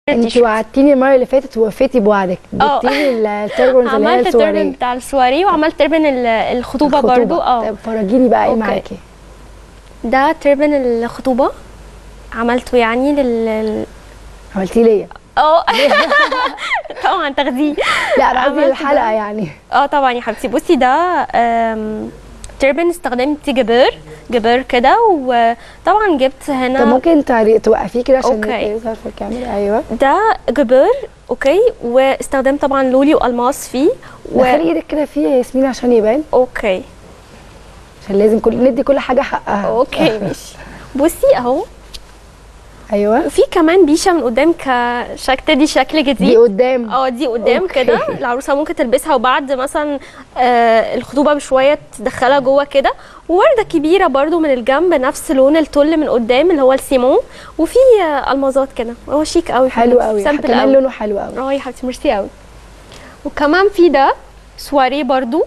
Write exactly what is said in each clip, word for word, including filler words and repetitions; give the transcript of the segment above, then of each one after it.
انت وعدتيني المره اللي فاتت ووفيتي بوعدك، جبتيلي التربنز اللي هي عملت السواريه. التربن بتاع السواريه وعملت تربن الخطوبه برضو. اه طب فرجيني بقى ايه معاكي. ده تربن الخطوبه عملته يعني لل عملتيه ليا؟ اه طبعا تاخديه. لا انا قصدي الحلقه يعني. اه طبعا يا حبيبتي. بصي ده تربن استخدمت جبر جبر كده، وطبعا جبت هنا. طب ممكن توقفيه كده عشان اوكي في الكاميرا. ايوه ده جبر اوكي، واستخدمت طبعا لولي والماس فيه و... دخلي ايدك كده فيه يا ياسمين عشان يبان. اوكي عشان لازم كل ندي كل حاجه حقها. اوكي ماشي. بصي اهو. ايوه وفي كمان بيشه من قدام كشكل، دي شكل جديد. دي قدام. اه دي قدام كده، العروسه ممكن تلبسها وبعد مثلا آه الخطوبه بشويه تدخلها جوه كده. وورده كبيره برده من الجنب نفس لون التل من قدام اللي هو السيمون، وفي آه المازات كده. هو شيك قوي، حلو قوي، كمان لونه حلو قوي. اه يا حبيبتي ميرسي قوي. وكمان في ده سواريه برده،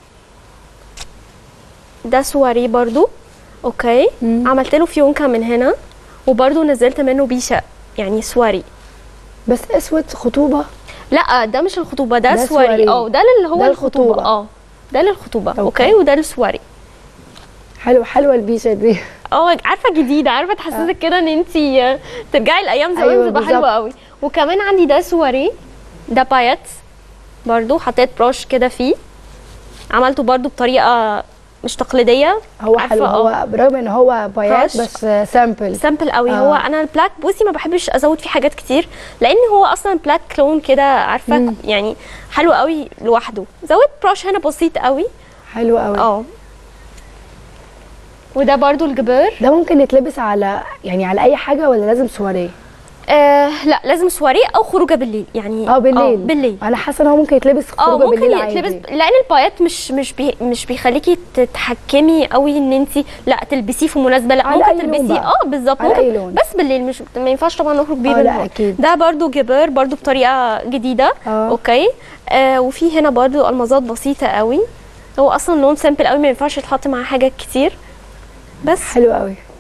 ده سواريه برده اوكي. مم. عملت له فيونكه من هنا، وبرده نزلت منه بيشه يعني سواري. بس اسود خطوبه؟ لا ده مش الخطوبه، ده, ده سواري. اه ده اللي هو ده الخطوبه. اه ده للخطوبه اوكي, أوكي. وده السواري. حلو حلوه البيشه دي. اه عارفه جديده، عارفه تحسسك كده ان انت ترجعي الايام زمان. أيوة تبقى حلوه قوي. وكمان عندي ده سواري، ده بايت برده، حطيت بروش كده فيه، عملته برده بطريقه مش تقليديه. هو حلو. هو برغم ان هو بايات بس سامبل سامبل قوي. آه. هو انا البلاك بصي ما بحبش ازود فيه حاجات كتير، لان هو اصلا بلاك لون كده عارفه. مم. يعني حلو قوي لوحده. زودت بروش هنا بسيط قوي. حلو قوي. اه وده برضو الجبار. ده ممكن يتلبس على يعني على اي حاجه ولا لازم سواريه؟ آه لا لازم سواريه او خروجه بالليل يعني. اه بالليل. اه بالليل. انا حاسه ان هو ممكن يتلبس خروجه بالليل عادي. اه ممكن يتلبس، لان البايات مش مش بي مش بيخليكي تتحكمي قوي ان انت لا تلبسيه في مناسبه. لا ممكن تلبسيه اه بالظبط ممكن، بس بالليل مش ما ينفعش طبعا نخرج بيه. اه لا اكيد. ده برده جبار برده بطريقه جديده. آه. اوكي آه وفي هنا برده المازات بسيطه قوي. هو اصلا لون سامبل قوي، ما ينفعش يتحط معاه حاجات كتير. بس حلو قوي.